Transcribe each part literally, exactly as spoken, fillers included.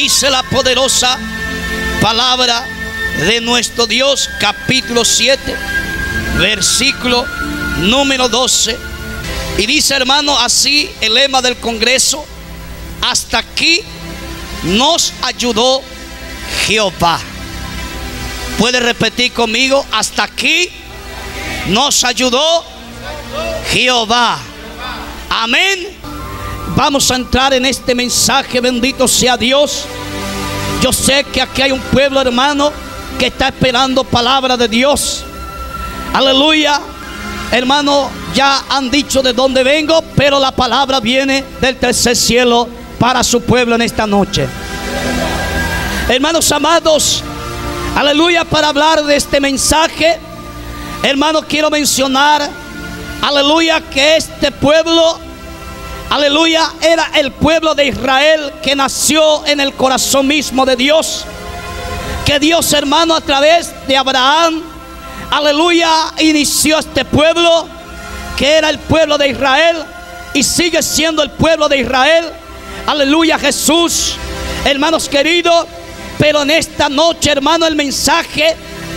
Dice la poderosa palabra de nuestro Dios, capítulo siete, versículo número doce. Y dice, hermano, así el lema del Congreso: hasta aquí nos ayudó Jehová. ¿Puede repetir conmigo? Hasta aquí nos ayudó Jehová. Amén. Vamos a entrar en este mensaje, bendito sea Dios. Yo sé que aquí hay un pueblo, hermano, que está esperando palabra de Dios. Aleluya. Hermano, ya han dicho de dónde vengo, pero la palabra viene del tercer cielo para su pueblo en esta noche. Hermanos amados, aleluya, para hablar de este mensaje, hermano, quiero mencionar, aleluya, que este pueblo, aleluya, era el pueblo de Israel que nació en el corazón mismo de Dios. Que Dios, hermano, a través de Abraham, aleluya, inició este pueblo, que era el pueblo de Israel y sigue siendo el pueblo de Israel. Aleluya, Jesús, hermanos queridos. Pero en esta noche, hermano, el mensaje,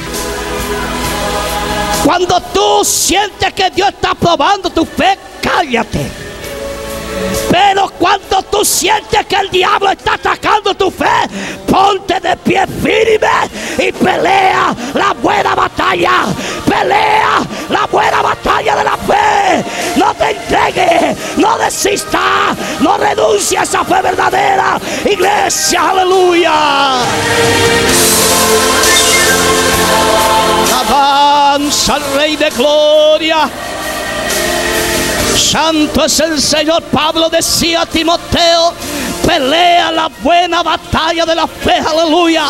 cuando tú sientes que Dios está probando tu fe, cállate. Pero cuando tú sientes que el diablo está atacando tu fe, ponte de pie firme y pelea la buena batalla. Pelea la buena batalla de la fe. No te entregues, no desistas, no renuncies a esa fe verdadera, iglesia, aleluya. Avanza al Rey de Gloria. Santo es el Señor. Pablo decía a Timoteo: pelea la buena batalla de la fe, aleluya.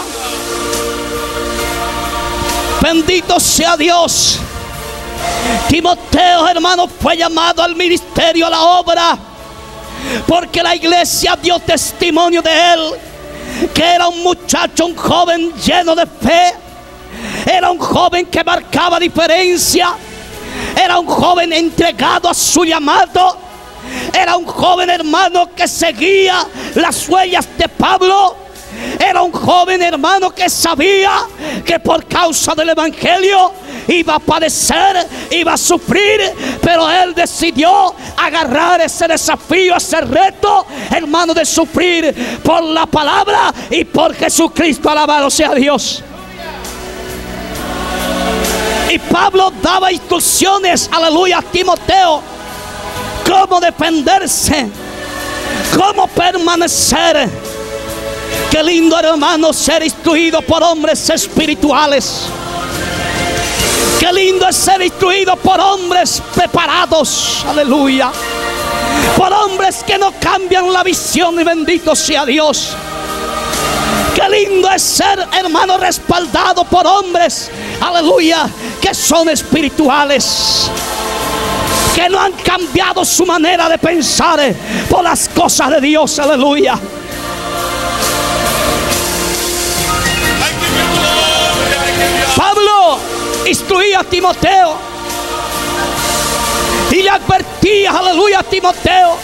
Bendito sea Dios. Timoteo, hermano, fue llamado al ministerio, a la obra, porque la iglesia dio testimonio de él, que era un muchacho, un joven lleno de fe. Era un joven que marcaba diferencia. Era un joven entregado a su llamado. Era un joven, hermano, que seguía las huellas de Pablo. Era un joven, hermano, que sabía que por causa del evangelio iba a padecer, iba a sufrir, pero él decidió agarrar ese desafío, ese reto, hermano, de sufrir por la palabra y por Jesucristo. Alabado sea Dios. Y Pablo daba instrucciones, aleluya, a Timoteo, cómo defenderse, cómo permanecer. Qué lindo, hermano, ser instruido por hombres espirituales. Qué lindo es ser instruido por hombres preparados, aleluya, por hombres que no cambian la visión, y bendito sea Dios. Qué lindo es ser, hermano, respaldado por hombres, aleluya, que son espirituales, que no han cambiado su manera de pensar por las cosas de Dios, aleluya. Pablo instruía a Timoteo y le advertía, aleluya, a Timoteo,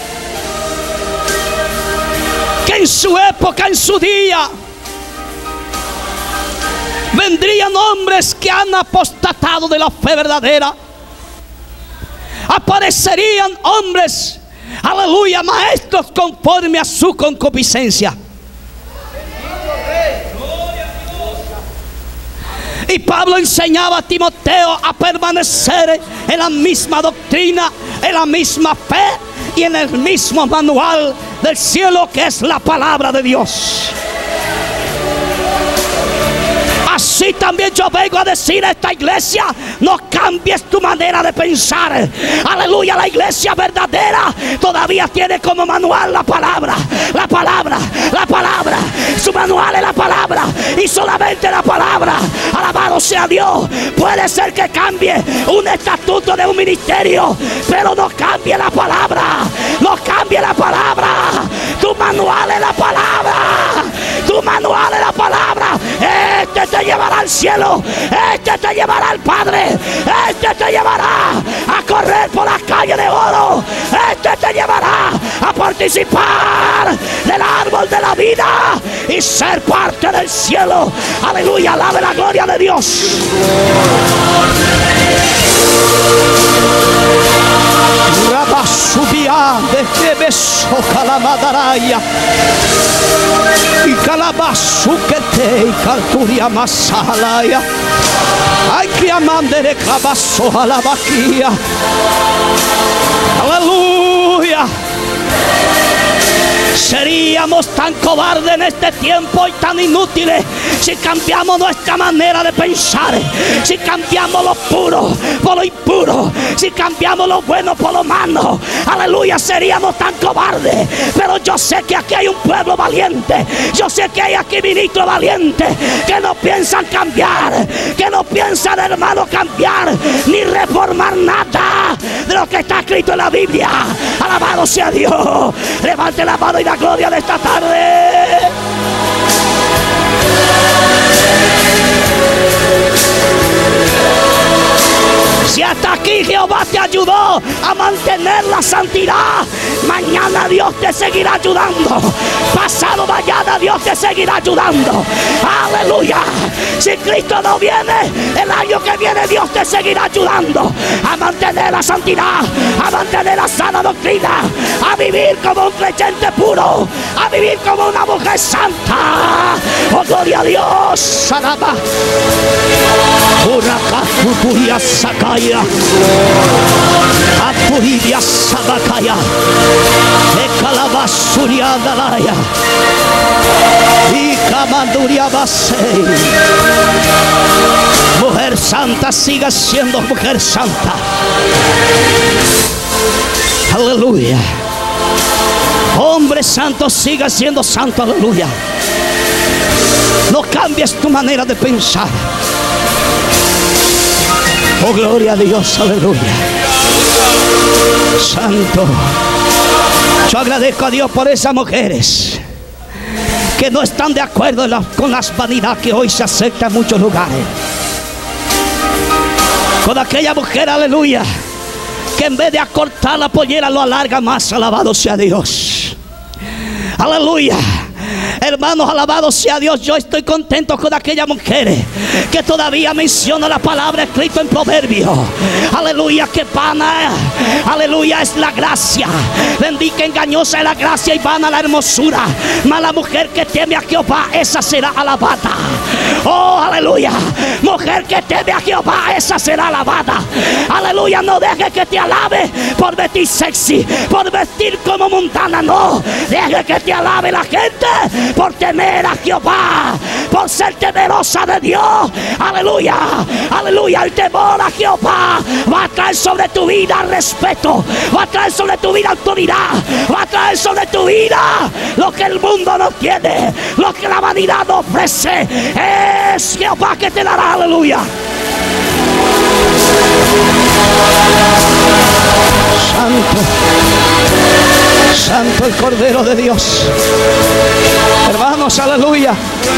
que en su época, en su día, vendrían hombres que han apostatado de la fe verdadera. Aparecerían hombres, aleluya, maestros conforme a su concupiscencia. Y Pablo enseñaba a Timoteo a permanecer en la misma doctrina, en la misma fe y en el mismo manual del cielo, que es la palabra de Dios. Así también yo vengo a decir a esta iglesia: no cambies tu manera de pensar. Aleluya, la iglesia verdadera todavía tiene como manual la palabra, la palabra, la palabra. Su manual es la palabra y solamente la palabra. Alabado sea Dios. Puede ser que cambie un estatuto de un ministerio, pero no cambie la palabra. No cambie la palabra. Tu manual es la palabra. Tu manual es la palabra. Este te llevará al cielo. Este te llevará al Padre. Este te llevará a correr por las calles de oro. Este te llevará a participar del árbol de la vida y ser parte del cielo. Aleluya, alabe la gloria de Dios. Rabasubia de Tebeso Calabadaraya y Calabasukete y Calturia Masalaya. Hay que amande de Cabaso a la vaquilla. Aleluya. Seríamos tan cobardes en este tiempo y tan inútiles si cambiamos nuestra manera de pensar, si cambiamos lo puro por lo impuro, si cambiamos lo bueno por lo malo. Aleluya, seríamos tan cobardes. Pero yo sé que aquí hay un pueblo valiente, yo sé que hay aquí ministros valientes que no piensan cambiar, que no piensan, hermano, cambiar ni reformar nada de lo que está escrito en la Biblia. Alabado sea Dios. Levante la mano y la gloria de esta tarde. Si hasta aquí Jehová te ayudó a mantener la santidad, mañana Dios te seguirá ayudando. Pasado mañana Dios te seguirá ayudando. Aleluya. Si Cristo no viene, el año que viene Dios te seguirá ayudando a mantener la santidad, a mantener la sana doctrina, a vivir como un creyente puro, a vivir como una mujer santa. Oh, gloria a Dios. Saraba. Urakafuturia Sakaya. Apuridia Sabakaya. Ekalabasuria Dalaya. Y Kamanduria Basei. Mujer santa, siga siendo mujer santa. Aleluya. Hombre santo, siga siendo santo. Aleluya. No cambies tu manera de pensar. Oh, gloria a Dios, aleluya. Santo. Yo agradezco a Dios por esas mujeres que no están de acuerdo la, con las vanidades que hoy se acepta en muchos lugares. Con aquella mujer, aleluya, que en vez de acortar la pollera lo alarga más. Alabado sea Dios. Aleluya. Hermanos, alabado sea Dios. Yo estoy contento con aquellas mujeres que todavía menciona la palabra escrita en Proverbios. Aleluya, que vana, aleluya, es la gracia. Bendita, engañosa es la gracia y vana la hermosura. Mas la mujer que teme a Jehová, esa será alabada. Oh, aleluya. Mujer que teme a Jehová, esa será alabada. Aleluya, no deje que te alabe por vestir sexy, por vestir como mundana. No, deje que te alabe la gente por temer a Jehová, por ser temerosa de Dios. Aleluya, aleluya. El temor a Jehová va a traer sobre tu vida respeto, va a traer sobre tu vida autoridad, va a traer sobre tu vida lo que el mundo no tiene, lo que la vanidad no ofrece. Es Jehová que te dará. Aleluya. Santo, santo el Cordero de Dios. Hermanos, aleluya.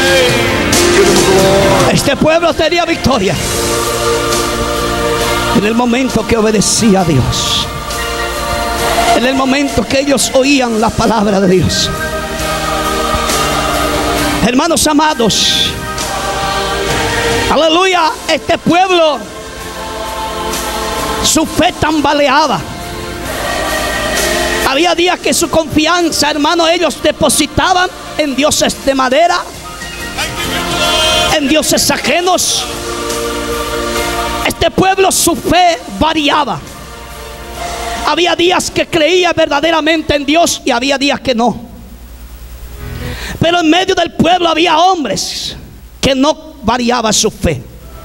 Este pueblo tenía victoria en el momento que obedecía a Dios, en el momento que ellos oían la palabra de Dios. Hermanos amados, aleluya, este pueblo, su fe tambaleaba. Había días que su confianza, hermano, ellos depositaban en dioses de madera, en dioses ajenos. Este pueblo, su fe variaba. Había días que creía verdaderamente en Dios y había días que no. Pero en medio del pueblo había hombres que no variaba su fe.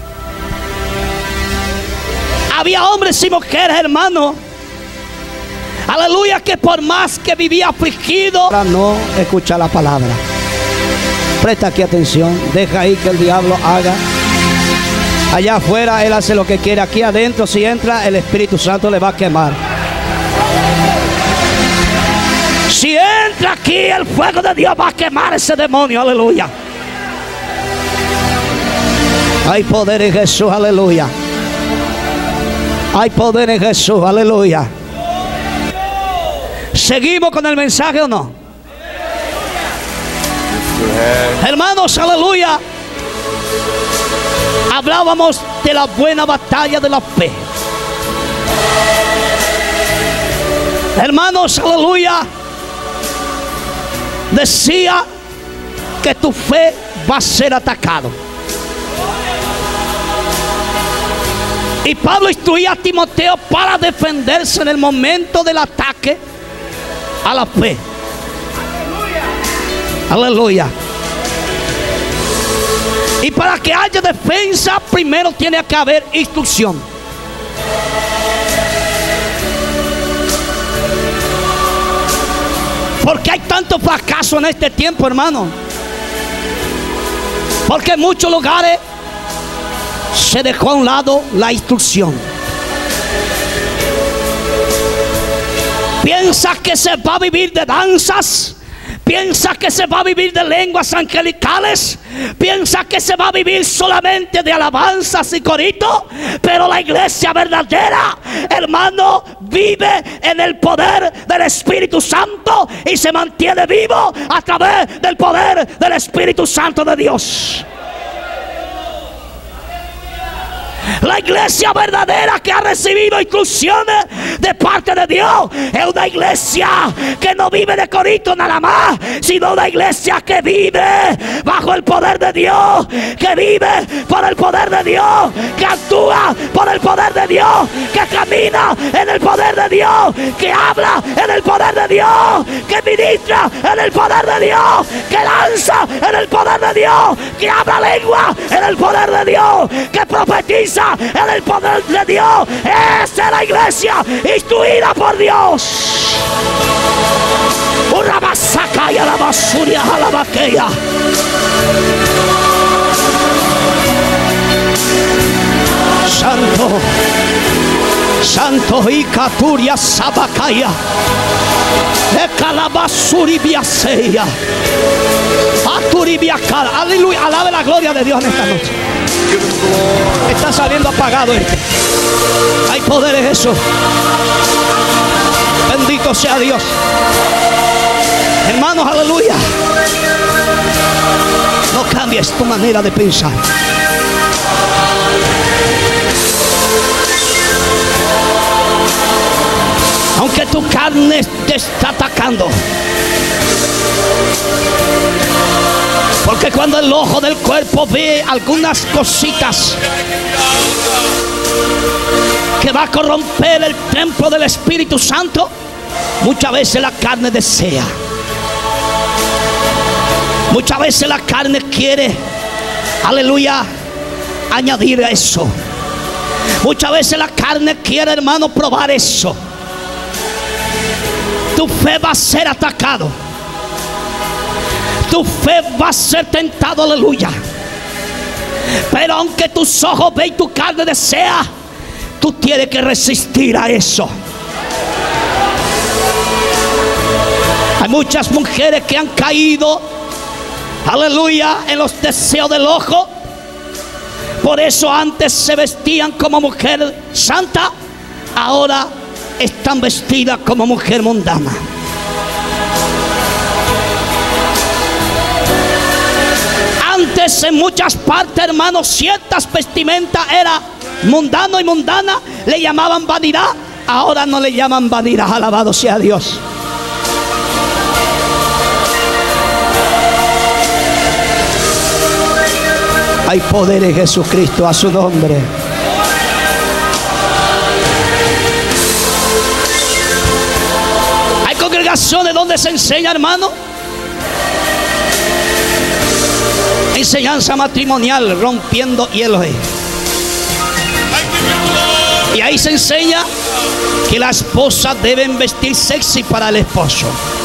Había hombres y mujeres, hermano, aleluya, que por más que vivía afligido, para no escuchar la palabra. Presta aquí atención. Deja ahí que el diablo haga. Allá afuera él hace lo que quiere. Aquí adentro, si entra, el Espíritu Santo le va a quemar. Si entra aquí, el fuego de Dios va a quemar ese demonio. Aleluya. Hay poder en Jesús. Aleluya. Hay poder en Jesús. Aleluya. ¿Seguimos con el mensaje o no? Hermanos, aleluya. Hablábamos de la buena batalla de la fe. Hermanos, aleluya. Decía que tu fe va a ser atacado. Y Pablo instruía a Timoteo para defenderse en el momento del ataque a la fe. Aleluya. Y para que haya defensa, primero tiene que haber instrucción. Porque hay tanto fracaso en este tiempo, hermano. Porque en muchos lugares se dejó a un lado la instrucción. Piensa que se va a vivir de danzas. Piensa que se va a vivir de lenguas angelicales. Piensa que se va a vivir solamente de alabanzas y coritos. Pero la iglesia verdadera, hermano, vive en el poder del Espíritu Santo y se mantiene vivo a través del poder del Espíritu Santo de Dios. La iglesia verdadera que ha recibido instrucciones de parte de Dios es una iglesia que no vive de corito nada más, sino una iglesia que vive bajo el poder de Dios, que vive por el poder de Dios, que actúa por el poder de Dios, que camina en el poder de Dios, que habla en el poder de Dios, que ministra en el poder de Dios, que lanza en el poder de Dios, que habla lengua en el poder de Dios, que profetiza en el poder de Dios. Esa es la iglesia instruida por Dios. Una masaca y a la basuria a la vaqueya. Santo, Santo y Caturia Sabacaya. Aleluya, alabe la gloria de Dios en esta noche. Está saliendo apagado este. Hay poder en eso. Bendito sea Dios. Hermanos, aleluya. No cambies tu manera de pensar. Aunque tu carne te está atacando. Porque cuando el ojo del cuerpo ve algunas cositas que va a corromper el templo del Espíritu Santo, muchas veces la carne desea. Muchas veces la carne quiere, aleluya, añadir a eso. Muchas veces la carne quiere, hermano, probar eso. Tu fe va a ser atacado. Tu fe va a ser tentado, aleluya. Pero aunque tus ojos ven y tu carne desea, tú tienes que resistir a eso. Hay muchas mujeres que han caído, aleluya, en los deseos del ojo. Por eso antes se vestían como mujer santa, ahora están vestidas como mujer mundana. Antes en muchas partes, hermanos, ciertas vestimentas era mundano y mundana, le llamaban vanidad. Ahora no le llaman vanidad, alabado sea Dios. Hay poder en Jesucristo, a su nombre. Hay congregaciones donde se enseña, hermano, enseñanza matrimonial, rompiendo hielos. Y ahí se enseña que la esposa debe vestir sexy para el esposo.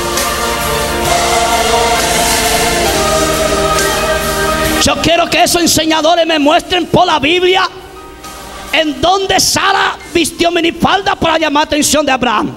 Yo quiero que esos enseñadores me muestren por la Biblia en donde Sara vistió minifalda para llamar la atención de Abraham.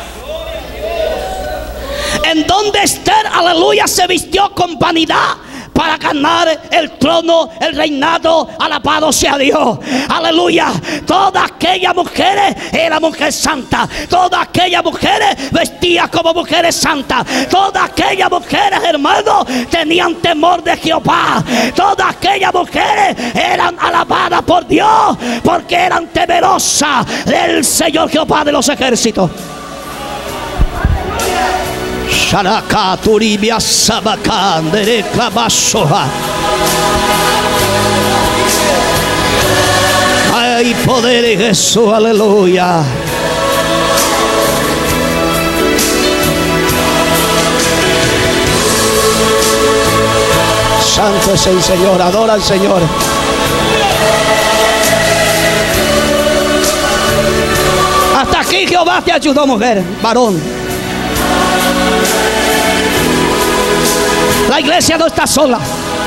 En donde Esther, aleluya, se vistió con vanidad para ganar el trono, el reinado. Alabado sea Dios. Aleluya. Todas aquellas mujeres eran mujeres santas. Todas aquellas mujeres vestían como mujeres santas. Todas aquellas mujeres, hermanos, tenían temor de Jehová. Todas aquellas mujeres eran alabadas por Dios porque eran temerosas del Señor Jehová de los ejércitos. Sharaka turibia sabakan de clavasoha. Hay poder en Jesús, aleluya. Santo es el Señor, adora al Señor. Hasta aquí Jehová te ayudó, mujer, varón. La iglesia no está sola.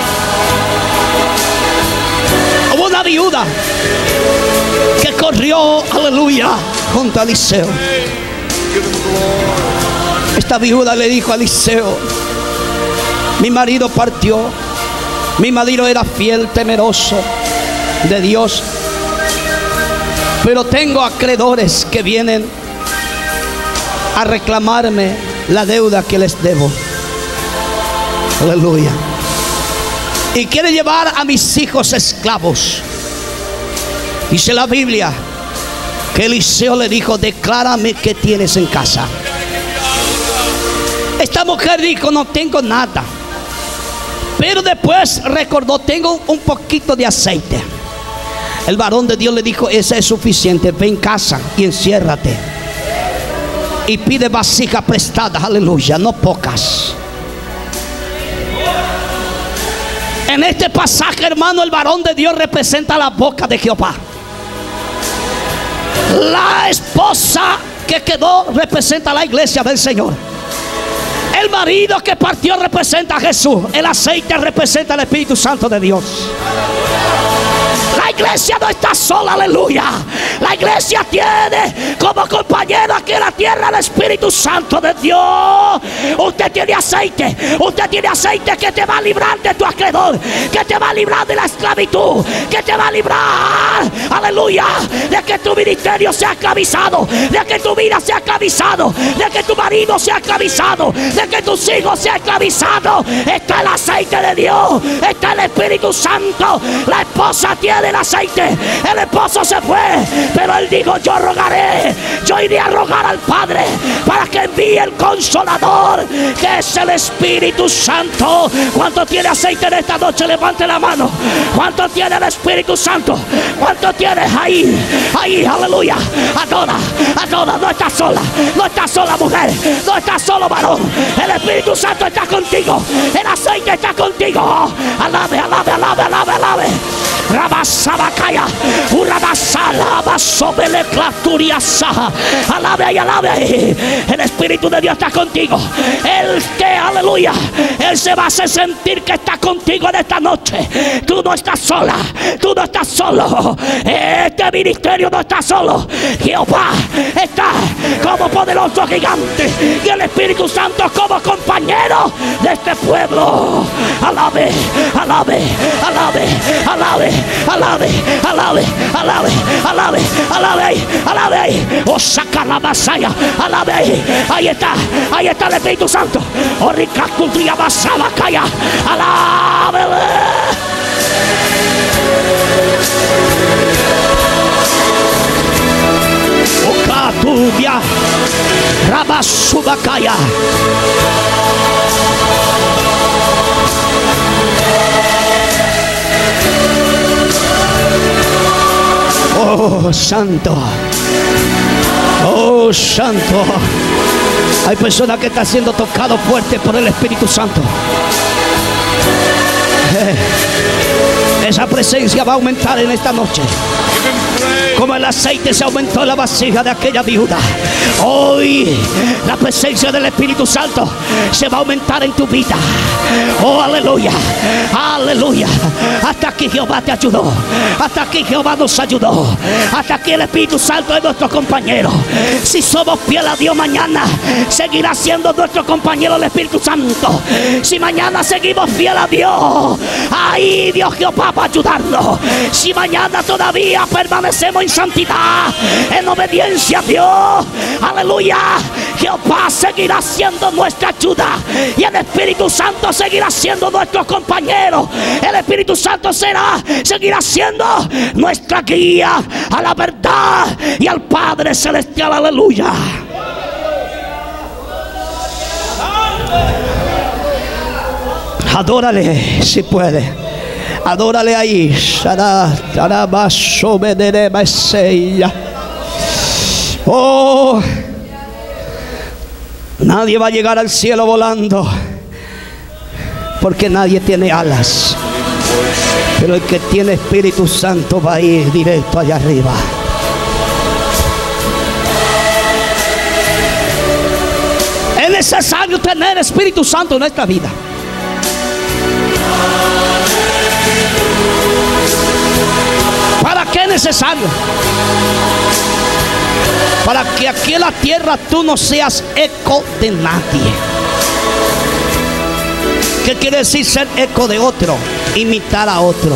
Hubo una viuda que corrió, aleluya, junto a Eliseo. Esta viuda le dijo a Eliseo: mi marido partió. Mi marido era fiel, temeroso de Dios, pero tengo acreedores que vienen a reclamarme la deuda que les debo. Aleluya. Y quiere llevar a mis hijos esclavos. Dice la Biblia que Eliseo le dijo: declárame qué tienes en casa. Esta mujer dijo: no tengo nada. Pero después recordó: tengo un poquito de aceite. El varón de Dios le dijo: ese es suficiente. Ve en casa y enciérrate y pide vasijas prestadas, aleluya, no pocas. En este pasaje, hermano, el varón de Dios representa la boca de Jehová. La esposa que quedó representa la iglesia del Señor. El marido que partió representa a Jesús. El aceite representa al Espíritu Santo de Dios. La iglesia no está sola, aleluya. La iglesia tiene como compañero aquí en la tierra el Espíritu Santo de Dios. Usted tiene aceite. Usted tiene aceite que te va a librar de tu acreedor, que te va a librar de la esclavitud, que te va a librar, aleluya, de que tu ministerio sea esclavizado, de que tu vida sea esclavizado, de que tu marido sea esclavizado, de que tus hijos sean esclavizados. Está el aceite de Dios, está el Espíritu Santo. La esposa tiene el aceite, el esposo se fue, pero él dijo: yo rogaré, yo iré a rogar al Padre para que envíe el Consolador, que es el Espíritu Santo. ¿Cuánto tiene aceite en esta noche? Levante la mano. ¿Cuánto tiene el Espíritu Santo? ¿Cuánto tienes ahí? Ahí, aleluya. Adora, adora. No estás sola, no estás sola, mujer, no estás solo, varón. El Espíritu Santo está contigo, el aceite está contigo. Alabe, alabe, alabe, alabe, alabe. Rabasabakaya, Urabasalaba sobele claturiasa. Alabe y alabe. El Espíritu de Dios está contigo. Él te, aleluya, Él se va a hacer sentir que está contigo en esta noche. Tú no estás sola, tú no estás solo. Este ministerio no está solo. Jehová está como poderoso gigante y el Espíritu Santo como compañero de este pueblo. Alabe, alabe, alabe, alabe, alabe, alabe, alabe, alabe, alabe, alabe. O saca la masaya, alabe. Ahí está, ahí está el Espíritu Santo. O ricacutia basaba calla, alabe. O catubia, rabasubacaya. Oh, santo. Oh, santo. Hay personas que están siendo tocados fuerte por el Espíritu Santo. Eh, esa presencia va a aumentar en esta noche. Como el aceite se aumentó en la vasija de aquella viuda, hoy la presencia del Espíritu Santo se va a aumentar en tu vida. Oh, aleluya, aleluya. Hasta aquí Jehová te ayudó. Hasta aquí Jehová nos ayudó. Hasta aquí el Espíritu Santo es nuestro compañero. Si somos fieles a Dios mañana, seguirá siendo nuestro compañero el Espíritu Santo. Si mañana seguimos fieles a Dios, ahí Dios Jehová va a ayudarnos. Si mañana todavía permanecemos en santidad, en obediencia a Dios, aleluya, Jehová seguirá siendo nuestra ayuda. Y el Espíritu Santo seguirá siendo nuestro compañero. El Espíritu Santo será, seguirá siendo nuestra guía a la verdad y al Padre Celestial. Aleluya. Adórale si puede. Adórale ahí. Oh, nadie va a llegar al cielo volando, porque nadie tiene alas. Pero el que tiene Espíritu Santo va a ir directo allá arriba. Es necesario tener Espíritu Santo en nuestra vida. ¿Para qué es necesario? Para que aquí en la tierra tú no seas eco de nadie. ¿Qué quiere decir ser eco de otro? Imitar a otro.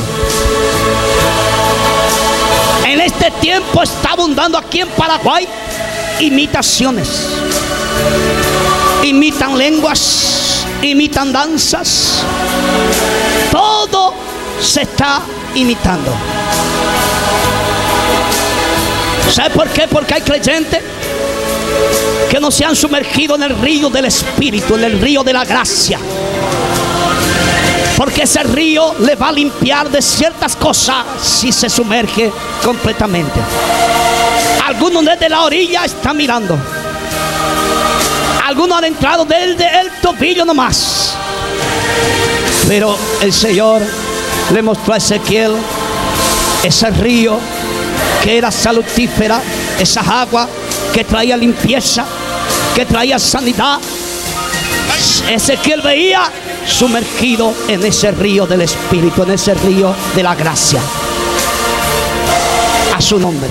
En este tiempo está abundando aquí en Paraguay imitaciones. Imitan lenguas, imitan danzas. Todo se está imitando. ¿Sabe por qué? Porque hay creyentes que no se han sumergido en el río del Espíritu, en el río de la gracia. Porque ese río le va a limpiar de ciertas cosas si se sumerge completamente. Algunos desde la orilla están mirando. Algunos han entrado desde el tobillo nomás. Pero el Señor le mostró a Ezequiel ese río que era salutífera, esa agua que traía limpieza, que traía sanidad. Ezequiel veía sumergido en ese río del Espíritu, en ese río de la gracia. A su nombre.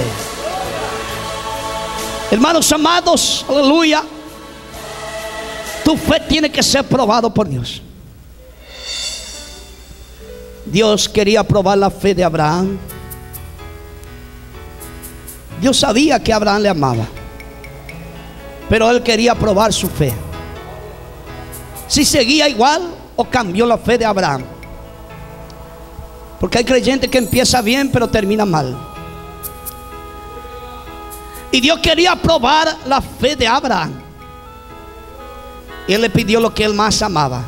Hermanos amados, aleluya. Tu fe tiene que ser probado por Dios. Dios quería probar la fe de Abraham. Dios sabía que Abraham le amaba, pero él quería probar su fe. Si seguía igual o cambió la fe de Abraham. Porque hay creyentes que empieza bien pero termina mal. Y Dios quería probar la fe de Abraham. Y él le pidió lo que él más amaba.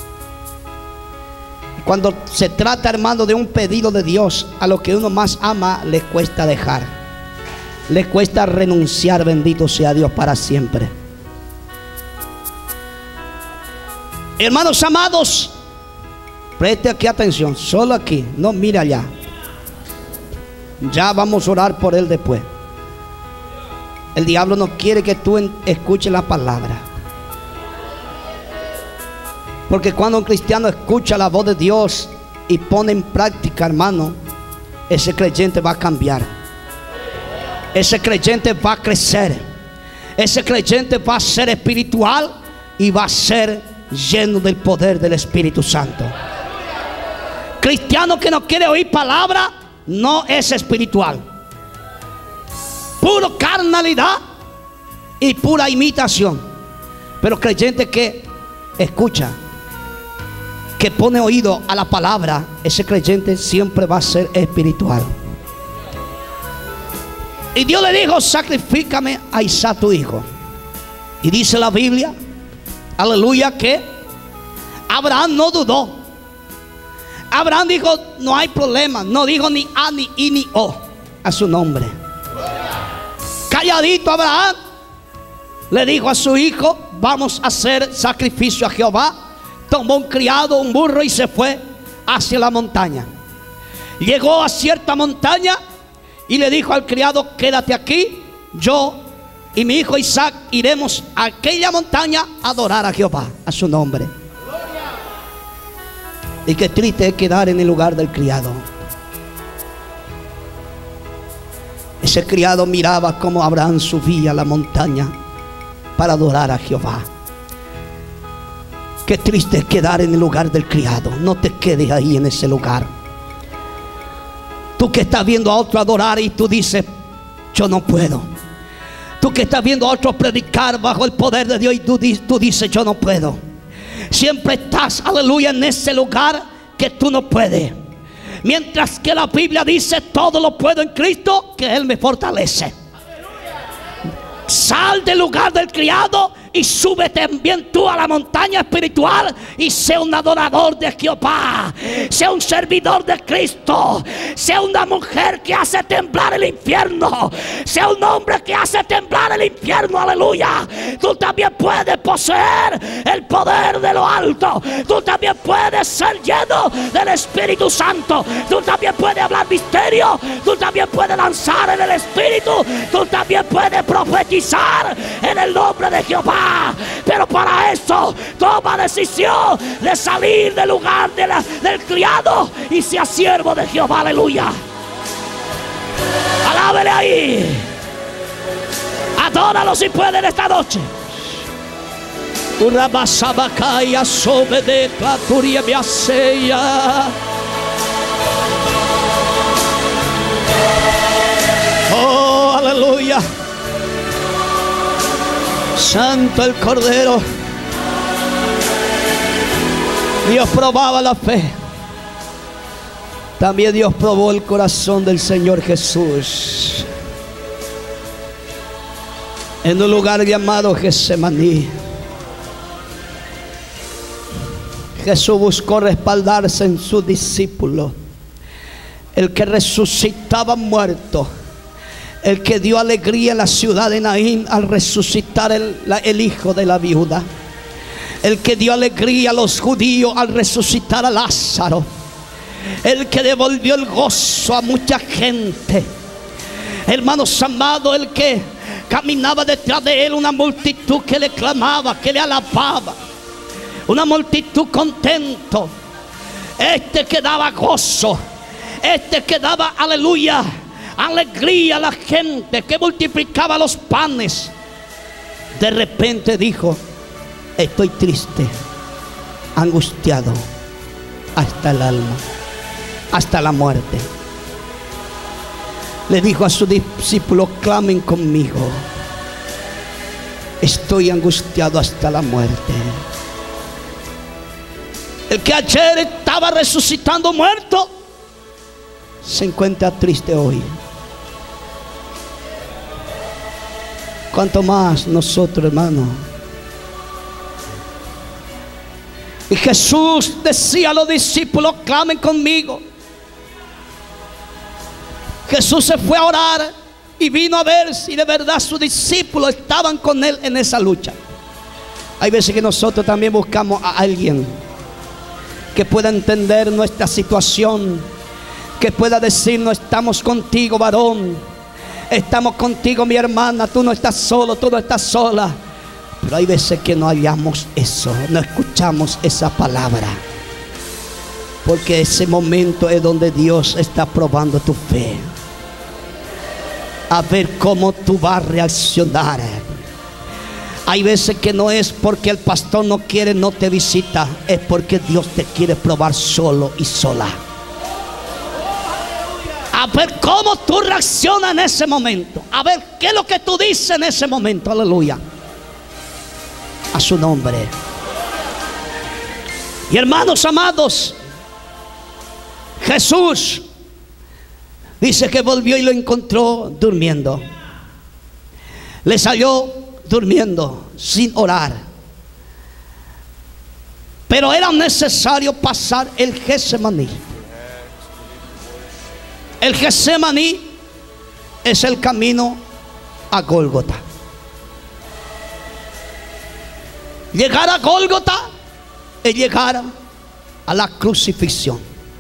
Cuando se trata, hermano, de un pedido de Dios, a lo que uno más ama le cuesta dejar, le cuesta renunciar. Bendito sea Dios para siempre. Hermanos amados, preste aquí atención, solo aquí, no mire allá. Ya vamos a orar por él después. El diablo no quiere que tú escuches la palabra. Porque cuando un cristiano escucha la voz de Dios y pone en práctica, hermano, ese creyente va a cambiar. Ese creyente va a crecer. Ese creyente va a ser espiritual y va a ser lleno del poder del Espíritu Santo. Cristiano que no quiere oír palabra no es espiritual. Puro carnalidad y pura imitación. Pero creyente que escucha, que pone oído a la palabra, ese creyente siempre va a ser espiritual. Y Dios le dijo: sacrifícame a Isaac tu hijo. Y dice la Biblia, aleluya, que Abraham no dudó. Abraham dijo: no hay problema. No dijo ni A, ni I, ni O a su nombre. Calladito Abraham le dijo a su hijo: vamos a hacer sacrificio a Jehová. Tomó un criado, un burro, y se fue hacia la montaña. Llegó a cierta montaña y le dijo al criado: quédate aquí, yo y mi hijo Isaac iremos a aquella montaña a adorar a Jehová, a su nombre. Y qué triste es quedar en el lugar del criado. Ese criado miraba cómo Abraham subía a la montaña para adorar a Jehová. Qué triste es quedar en el lugar del criado. No te quedes ahí en ese lugar. Tú que estás viendo a otro adorar y tú dices, yo no puedo. Tú que estás viendo a otro predicar bajo el poder de Dios y tú, tú dices, yo no puedo. Siempre estás, aleluya, en ese lugar que tú no puedes. Mientras que la Biblia dice, todo lo puedo en Cristo, que Él me fortalece. Sal del lugar del criado y sube también tú a la montaña espiritual y sea un adorador de Jehová, sea un servidor de Cristo, sea una mujer que hace temblar el infierno, sea un hombre que hace temblar el infierno, aleluya. Tú también puedes poseer el poder de lo alto, tú también puedes ser lleno del Espíritu Santo, tú también puedes hablar misterio, tú también puedes lanzar en el Espíritu, tú también puedes profetizar en el nombre de Jehová. Pero para eso toma decisión de salir del lugar de la, del criado y sea siervo de Jehová, aleluya. Alábele ahí, adóralo si puede en esta noche. Oh, aleluya. Santo el Cordero. Dios probaba la fe. También Dios probó el corazón del Señor Jesús en un lugar llamado Getsemaní. Jesús buscó respaldarse en su discípulo, el que resucitaba muerto, el que dio alegría en la ciudad de Naín al resucitar el, la, el hijo de la viuda, el que dio alegría a los judíos al resucitar a Lázaro, el que devolvió el gozo a mucha gente. Hermanos amados, el que caminaba detrás de él una multitud que le clamaba, que le alababa, una multitud contento, este que daba gozo, este que daba aleluya, alegría a la gente, que multiplicaba los panes. De repente dijo, estoy triste, angustiado hasta el alma, hasta la muerte. Le dijo a sus discípulos, clamen conmigo, estoy angustiado hasta la muerte. El que ayer estaba resucitando muerto se encuentra triste hoy. Cuanto más nosotros, hermano. Y Jesús decía a los discípulos, clamen conmigo. Jesús se fue a orar y vino a ver si de verdad sus discípulos estaban con él en esa lucha. Hay veces que nosotros también buscamos a alguien que pueda entender nuestra situación, que pueda decirnos, estamos contigo, varón, estamos contigo, mi hermana, tú no estás solo, tú no estás sola. Pero hay veces que no hallamos eso, no escuchamos esa palabra, porque ese momento es donde Dios está probando tu fe, a ver cómo tú vas a reaccionar. Hay veces que no es porque el pastor no quiere, no te visita, es porque Dios te quiere probar solo y sola, a ver cómo tú reaccionas en ese momento, a ver qué es lo que tú dices en ese momento. Aleluya, a su nombre. Y hermanos amados, Jesús dice que volvió y lo encontró durmiendo. Le salió durmiendo, sin orar. Pero era necesario pasar el Getsemaní. El Getsemaní es el camino a Gólgota. Llegar a Gólgota es llegar a la crucifixión,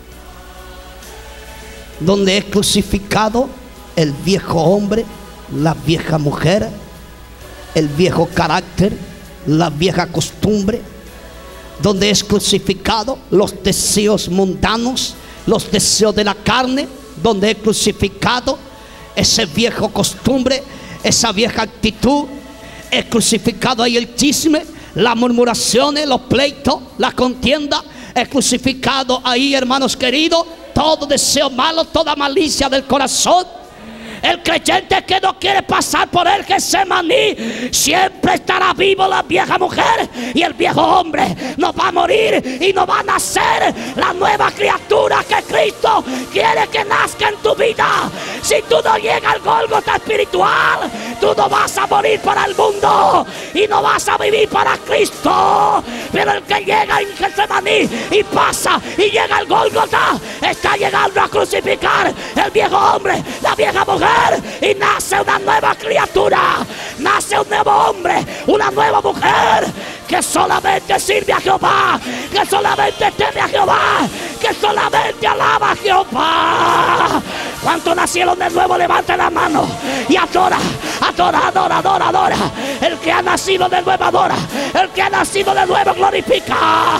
donde es crucificado el viejo hombre, la vieja mujer, el viejo carácter, la vieja costumbre, donde es crucificado los deseos mundanos, los deseos de la carne, donde es crucificado esa vieja costumbre, esa vieja actitud. Es crucificado ahí el chisme, las murmuraciones, los pleitos, la contienda. Es crucificado ahí, hermanos queridos, todo deseo malo, toda malicia del corazón. El creyente que no quiere pasar por el Getsemaní, siempre estará vivo la vieja mujer y el viejo hombre. No va a morir y no va a nacer la nueva criatura que Cristo quiere que nazca en tu vida. Si tú no llegas al Gólgota espiritual, tú no vas a morir para el mundo y no vas a vivir para Cristo. Pero el que llega en Getsemaní y pasa y llega al Gólgota, está llegando a crucificar el viejo hombre, la vieja mujer, y nace una nueva criatura, nace un nuevo hombre, una nueva mujer que solamente sirve a Jehová, que solamente teme a Jehová, que solamente alaba a Jehová. ¿Cuántos nacieron de nuevo? Levanta la mano y adora, adora, adora, adora, adora. El que ha nacido de nuevo adora, el que ha nacido de nuevo glorifica.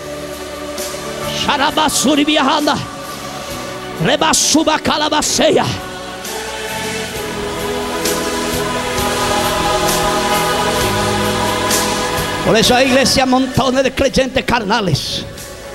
Sharabasuri viajanda, rebasuba calabasea. Por eso hay iglesia, montones de creyentes carnales.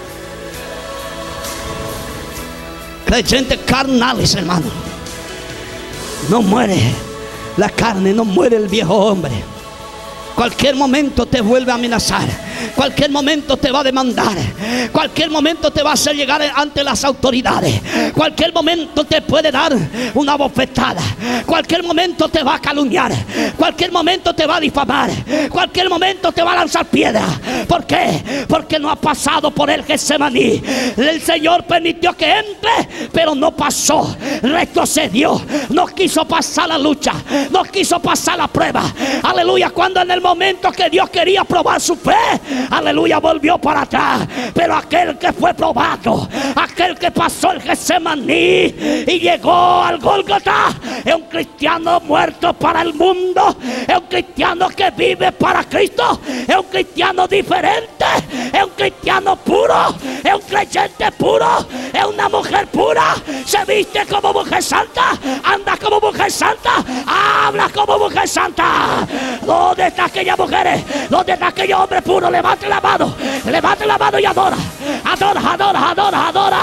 Creyentes carnales, hermano. No muere la carne, no muere el viejo hombre. Cualquier momento te vuelve a amenazar. Cualquier momento te va a demandar. Cualquier momento te va a hacer llegar ante las autoridades. Cualquier momento te puede dar una bofetada. Cualquier momento te va a calumniar. Cualquier momento te va a difamar. Cualquier momento te va a lanzar piedra. ¿Por qué? Porque no ha pasado por el Getsemaní. El Señor permitió que entre, pero no pasó. Retrocedió. No quiso pasar la lucha. No quiso pasar la prueba. Aleluya. Cuando en el momento que Dios quería probar su fe, aleluya, volvió para atrás. Pero aquel que fue probado, aquel que pasó el Getsemaní y llegó al Gólgota, es un cristiano muerto para el mundo. Es un cristiano que vive para Cristo. Es un cristiano diferente. Es un cristiano puro. Es un creyente puro. Es una mujer pura. Se viste como mujer santa. Anda como mujer santa. Habla como mujer santa. ¿Dónde están aquellas mujeres? ¿Dónde están aquellos hombres puros? Levante la mano. Levante la mano y adora. Adora, adora, adora, adora.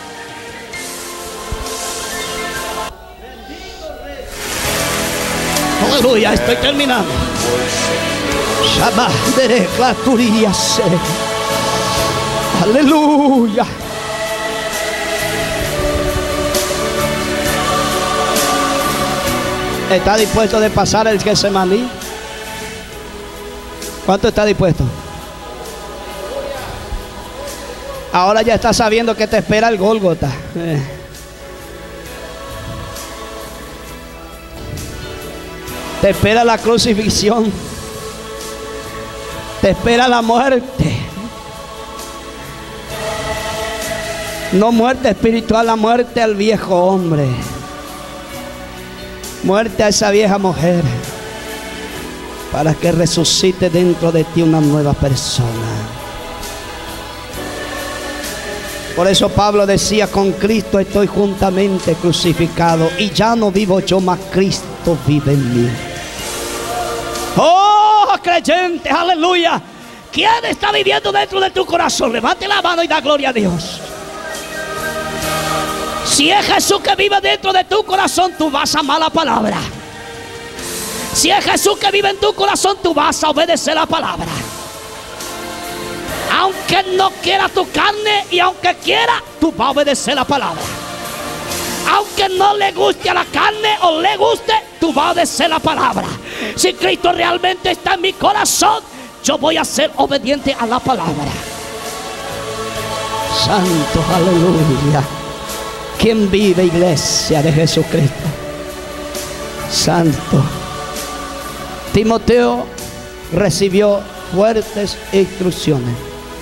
Aleluya, estoy terminando. Shabbat de claturías. Aleluya. ¿Está dispuesto de pasar el Getsemaní? ¿Cuánto está dispuesto? Ahora ya está sabiendo que te espera el Gólgota. Eh. Te espera la crucifixión. Te espera la muerte. No muerte espiritual, la muerte al viejo hombre. Muerte a esa vieja mujer. Para que resucite dentro de ti una nueva persona. Por eso Pablo decía: con Cristo estoy juntamente crucificado, y ya no vivo yo, mas Cristo vive en mí. Oh, creyente, aleluya. ¿Quién está viviendo dentro de tu corazón? Levante la mano y da gloria a Dios. Si es Jesús que vive dentro de tu corazón, tú vas a amar la palabra. Si es Jesús que vive en tu corazón, tú vas a obedecer la palabra. Aunque no quiera tu carne y aunque quiera, tú vas a obedecer la palabra. Aunque no le guste a la carne o le guste, tú vas a obedecer la palabra. Si Cristo realmente está en mi corazón, yo voy a ser obediente a la palabra. Santo, aleluya. ¿Quién vive, iglesia de Jesucristo? Santo. Timoteo recibió fuertes instrucciones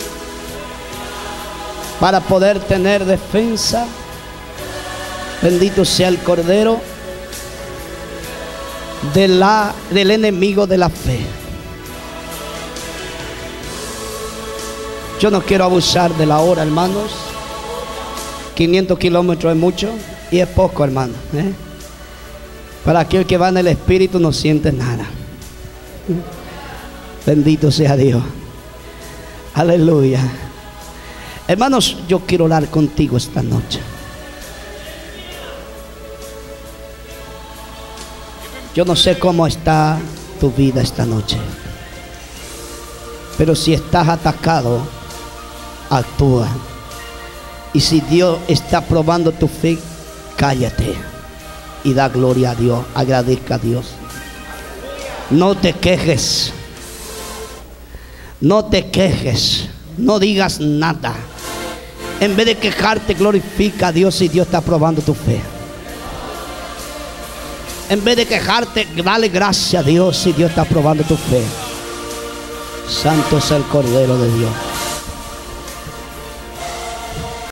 para poder tener defensa. Bendito sea el Cordero de la, del enemigo de la fe. Yo no quiero abusar de la hora, hermanos. quinientos kilómetros es mucho y es poco, hermano, ¿eh? Para aquel que va en el Espíritu no siente nada. Bendito sea Dios. Aleluya. Hermanos, yo quiero orar contigo esta noche. Yo no sé cómo está tu vida esta noche, pero si estás atacado, actúa. Y si Dios está probando tu fe, cállate y da gloria a Dios. Agradezca a Dios. No te quejes. No te quejes. No digas nada. En vez de quejarte, glorifica a Dios si Dios está probando tu fe. En vez de quejarte, dale gracias a Dios si Dios está probando tu fe. Santo es el Cordero de Dios.